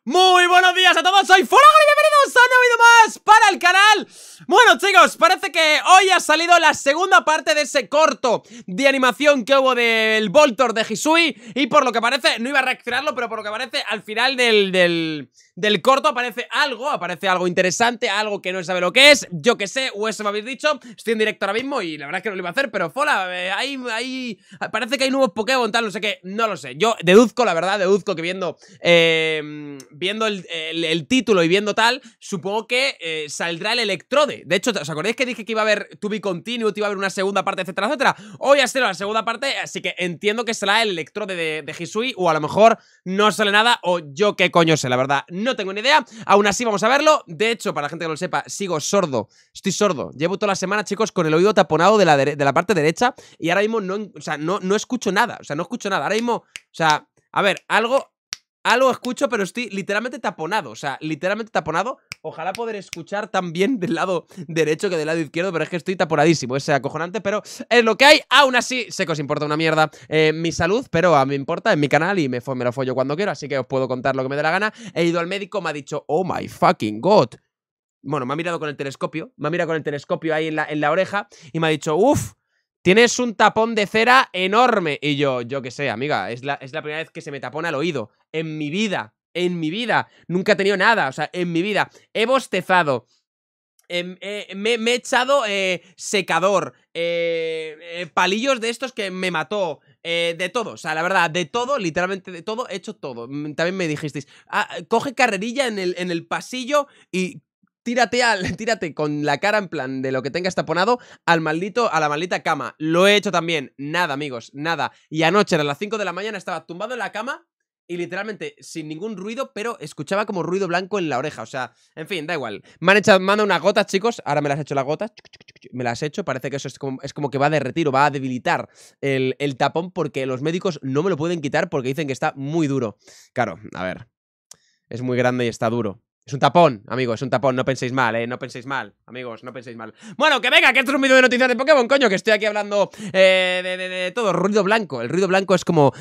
Muy buenos días a todos, soy Folagon y bienvenidos a un nuevo vídeo más para el canal. Bueno chicos, parece que hoy ha salido la segunda parte de ese corto de animación que hubo del Voltor de Hisui. Y por lo que parece, no iba a reaccionarlo, pero por lo que parece al final del corto aparece algo interesante, algo que no se sabe lo que es. Yo que sé, o eso me habéis dicho. Estoy en directo ahora mismo y la verdad es que no lo iba a hacer, pero Fola, ahí parece que hay nuevos Pokémon, tal, no sé qué, no lo sé. Yo deduzco, la verdad, que viendo el título y viendo tal, supongo que saldrá el Electrode. De hecho, ¿os acordáis que dije que iba a haber To Be Continued, iba a haber una segunda parte, etcétera, etcétera? Hoy ha sido la segunda parte, así que entiendo que será el Electrode de Hisui, o a lo mejor no sale nada, o yo qué coño sé, la verdad, no tengo ni idea. Aún así vamos a verlo. De hecho, para la gente que no lo sepa, sigo sordo, estoy sordo. Llevo toda la semana, chicos, con el oído taponado de la parte derecha y ahora mismo no escucho nada, no escucho nada. Ahora mismo, a ver, algo escucho, pero estoy literalmente taponado, literalmente taponado. Ojalá poder escuchar tan bien del lado derecho que del lado izquierdo, pero es que estoy taponadísimo, es acojonante, pero es lo que hay. Aún así, sé que os importa una mierda mi salud, pero a mí me importa, en mi canal y me lo follo cuando quiero, así que os puedo contar lo que me dé la gana. He ido al médico, me ha dicho, oh my fucking god. Bueno, me ha mirado con el telescopio, ahí en la oreja y me ha dicho, uff, tienes un tapón de cera enorme. Y yo qué sé, amiga, es la primera vez que se me tapona el oído. En mi vida, nunca he tenido nada, en mi vida. He bostezado, me he echado secador, palillos de estos que me mató, de todo, la verdad, de todo, literalmente de todo, he hecho todo. También me dijisteis, coge carrerilla en el pasillo y tírate con la cara en plan de lo que tengas taponado a la maldita cama. Lo he hecho también. Nada, amigos, nada. Y anoche a las 5 de la mañana estaba tumbado en la cama y literalmente sin ningún ruido, pero escuchaba como ruido blanco en la oreja. En fin, da igual. Me han mandado unas gotas, chicos. Ahora me las he hecho las gotas. Me las he hecho. Parece que eso es como que va a derretir o va a debilitar el tapón, porque los médicos no me lo pueden quitar porque dicen que está muy duro. Claro, a ver. Es muy grande y está duro. Es un tapón, amigos, es un tapón, no penséis mal, no penséis mal, amigos, no penséis mal. Bueno, que venga, que esto es un vídeo de noticias de Pokémon, coño, que estoy aquí hablando de todo, ruido blanco. El ruido blanco es como...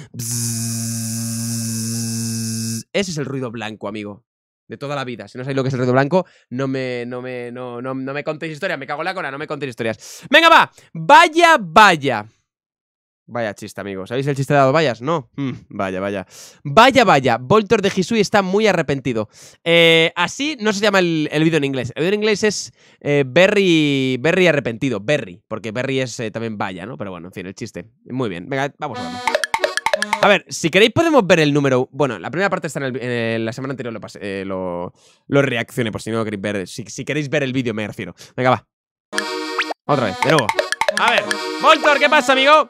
Ese es el ruido blanco, amigo, de toda la vida. Si no sabéis lo que es el ruido blanco, no me contéis historias, me cago en la cola, no me contéis historias. Venga, va, vaya. Vaya chiste, amigos. ¿Sabéis el chiste de dado vallas? ¿No? Vaya. Vaya. Voltor de Hisui está muy arrepentido. Así no se llama el vídeo en inglés. El vídeo en inglés es Berry arrepentido. Berry, porque Berry es también vaya, ¿no? Pero bueno, en fin, el chiste. Muy bien. Venga, vamos a verlo. A ver, si queréis podemos ver el número... Bueno, la primera parte está en la semana anterior, lo reaccioné, por si no lo queréis ver. Si queréis ver el vídeo, me refiero. Venga, va. Otra vez, de nuevo. A ver, Voltor, ¿qué pasa, amigo?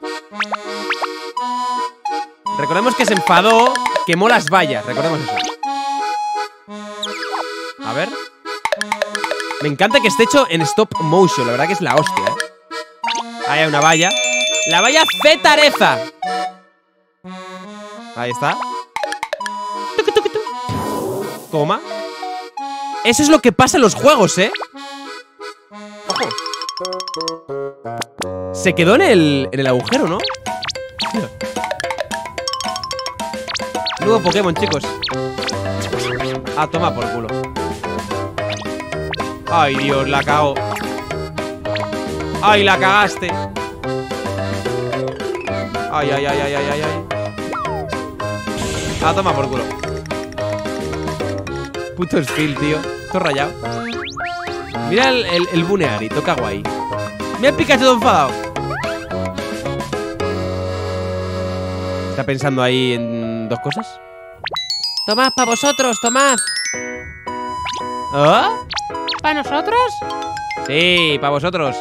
Recordemos que se enfadó, quemó las vallas, recordemos eso. A ver. Me encanta que esté hecho en stop motion, la verdad que es la hostia, Ahí hay una valla. La valla Cetareza. Ahí está. Toma. Eso es lo que pasa en los juegos, Ojo. Se quedó en el agujero, ¿no? Nuevo Pokémon, chicos. Toma por culo. Ay, Dios, la cago. Ay, la cagaste. Ay. Toma por culo. Puto skill, tío. Todo rayado. Mira el Buneari, toca guay. Mira el Pikachu todo enfadado. Está pensando ahí en dos cosas. Tomad para vosotros, tomad. ¿Ah? ¿Para nosotros? Sí, para vosotros.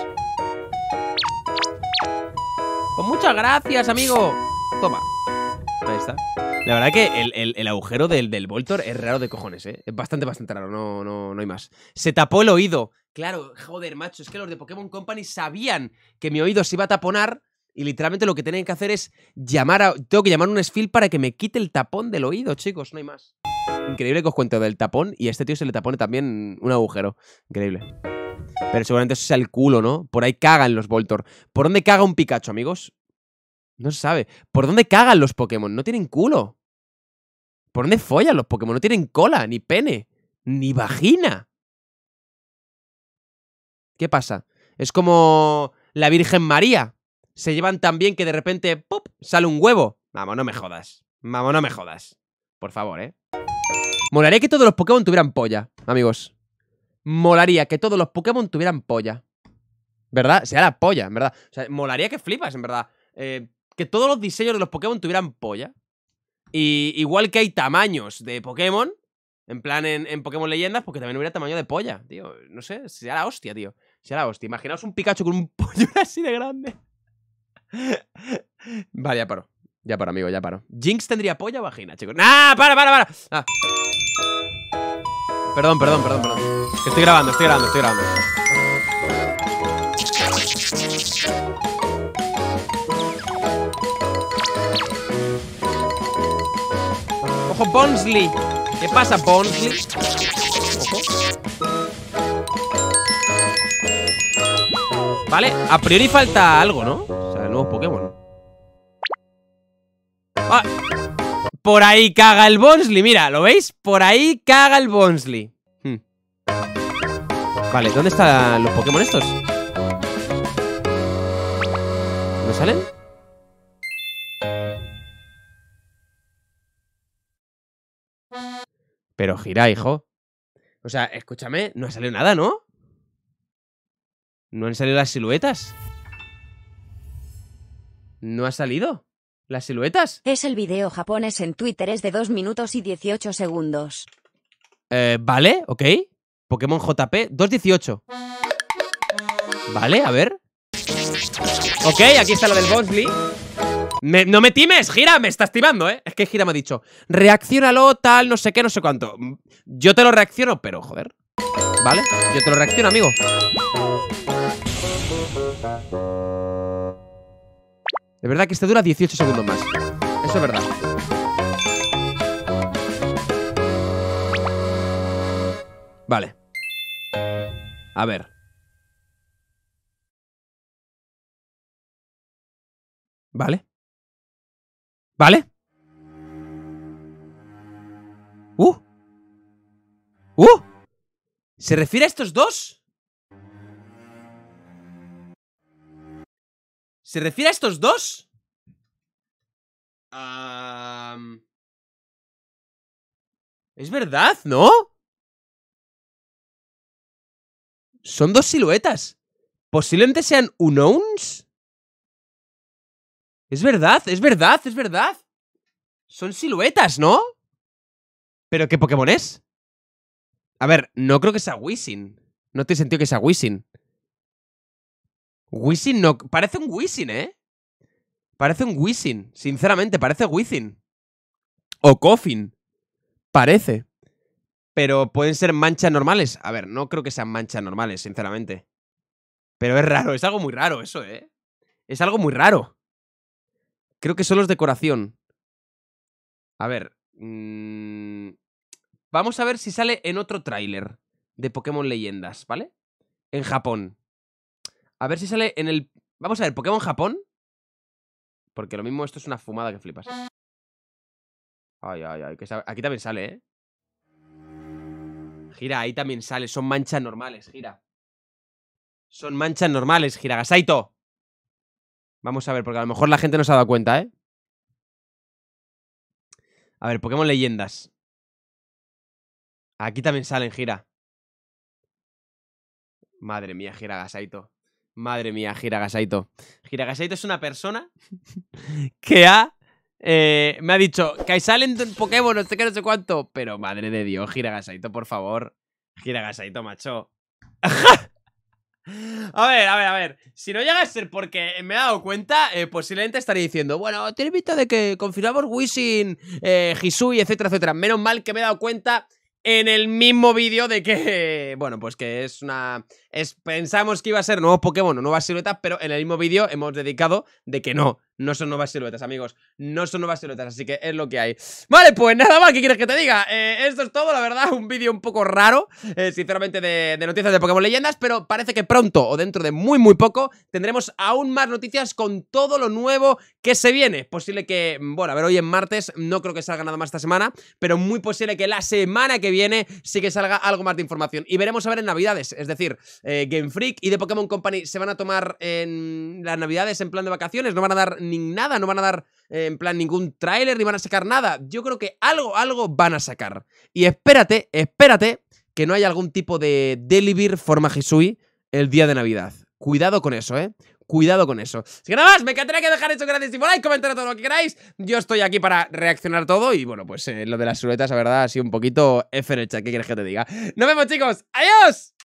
Pues muchas gracias, amigo. Toma. Ahí está. La verdad que el agujero del Voltor es raro de cojones, Es bastante raro, no hay más. Se tapó el oído. Claro, joder, macho, es que los de Pokémon Company sabían que mi oído se iba a taponar y literalmente lo que tienen que hacer es tengo que llamar a un Sfil para que me quite el tapón del oído, chicos, no hay más. Increíble que os cuento del tapón y a este tío se le tapone también un agujero. Increíble. Pero seguramente eso sea el culo, ¿no? Por ahí cagan los Voltor. ¿Por dónde caga un Pikachu, amigos? No se sabe. ¿Por dónde cagan los Pokémon? No tienen culo. ¿Por dónde follan los Pokémon? No tienen cola, ni pene, ni vagina. ¿Qué pasa? Es como la Virgen María. Se llevan tan bien que de repente, ¡pop!, sale un huevo. Vamos, no me jodas. Vamos, no me jodas. Por favor, ¿eh? Molaría que todos los Pokémon tuvieran polla, amigos. Molaría que todos los Pokémon tuvieran polla. ¿Verdad? Sea la polla, en verdad. O sea, molaría que flipas, en verdad. Que todos los diseños de los Pokémon tuvieran polla. Y igual que hay tamaños de Pokémon, en plan en Pokémon Leyendas, porque también hubiera tamaño de polla, tío. No sé, sea la hostia, tío. Sea la hostia. Imaginaos un Pikachu con un pollo así de grande. Vale, ya paro. Ya paro, amigo, ya paro. ¿Jinx tendría polla o vagina, chicos? ¡Ah! ¡Para! Ah. Perdón. Que estoy grabando. ¡Ojo, Bonsley! ¿Qué pasa, Bonsley? Ojo. Vale, a priori falta algo, ¿no? O sea, nuevos Pokémon. ¡Ah! Por ahí caga el Bonsley, mira, ¿lo veis? Por ahí caga el Bonsley. Vale, ¿dónde están los Pokémon estos? ¿No salen? Pero gira, hijo. O sea, escúchame, no ha salido nada, ¿no? ¿No han salido las siluetas? ¿No ha salido las siluetas? Es el video japonés en Twitter, es de 2 minutos y 18 segundos. Vale, ok. Pokémon JP 2.18. Vale, a ver. Ok, aquí está lo del Bonsley. No me times, Gira, me estás timando, ¿eh? Es que Gira me ha dicho, reacciónalo, tal, no sé qué, no sé cuánto. Yo te lo reacciono, pero joder. Vale, yo te lo reacciono, amigo. Es verdad que este dura 18 segundos más. Eso es verdad. Vale. A ver. Vale. ¿Vale? ¿Se refiere a estos dos? ¿Se refiere a estos dos? Es verdad, ¿no? Son dos siluetas. Posiblemente sean unknowns. Es verdad. Son siluetas, ¿no? ¿Pero qué Pokémon es? A ver, no creo que sea Whisin. No tiene sentido que sea Whisin. Whisin no... Parece un Whisin, ¿eh? Parece un Whisin. Sinceramente, parece Whisin. O Koffing. Parece. Pero pueden ser manchas normales. A ver, no creo que sean manchas normales, sinceramente. Pero es raro, es algo muy raro eso, ¿eh? Es algo muy raro. Creo que solo es decoración. A ver. Vamos a ver si sale en otro tráiler de Pokémon Leyendas, ¿vale? En Japón. A ver si sale en el... Vamos a ver, Pokémon Japón. Porque lo mismo esto es una fumada que flipas. Ay, que aquí también sale, ¿eh? Gira, ahí también sale. Son manchas normales, Gira. Son manchas normales, Gira. Gasaito. Vamos a ver, porque a lo mejor la gente no se ha dado cuenta, ¿eh? A ver, Pokémon Leyendas. Aquí también salen, Gira. Madre mía, Gira Gasaito. Madre mía, Gira Gasaito. Gira Gasaito es una persona que me ha dicho que salen Pokémon, no sé qué, no sé cuánto. Pero madre de Dios, Gira Gasaito, por favor. Gira Gasaito, macho. A ver. Si no llega a ser porque me he dado cuenta, posiblemente estaría diciendo, bueno, tiene pinta de que confirmamos Whisin, Hisui, etcétera, etcétera. Menos mal que me he dado cuenta en el mismo vídeo de que, bueno, pues que es una... Pensamos que iba a ser nuevos Pokémon o nuevas siluetas, pero en el mismo vídeo hemos dedicado de que no no son nuevas siluetas, amigos. No son nuevas siluetas, así que es lo que hay. Vale, pues nada más, ¿qué quieres que te diga? Esto es todo, la verdad, un vídeo un poco raro, sinceramente, de noticias de Pokémon Leyendas, pero parece que pronto, o dentro de muy poco, tendremos aún más noticias con todo lo nuevo que se viene. Posible que, bueno, a ver, hoy en martes, no creo que salga nada más esta semana, pero muy posible que la semana que viene sí que salga algo más de información. Y veremos a ver en Navidades, es decir, Game Freak y The Pokémon Company se van a tomar en las Navidades en plan de vacaciones, no van a dar ni nada, no van a dar en plan ningún tráiler, ni van a sacar nada. Yo creo que algo van a sacar. Y espérate que no haya algún tipo de Delibird forma Hisui el día de Navidad. Cuidado con eso, cuidado con eso. Así que nada más, me encantaría que dejarais un grandísimo like, comentar todo lo que queráis. Yo estoy aquí para reaccionar todo. Y bueno, pues lo de las siluetas, la verdad, ha sido un poquito F en el chat. ¿Qué quieres que te diga? Nos vemos, chicos. ¡Adiós!